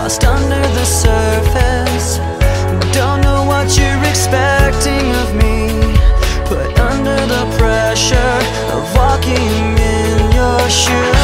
lost under the surface. Don't know what you're expecting of me, put under the pressure of walking in your shoes.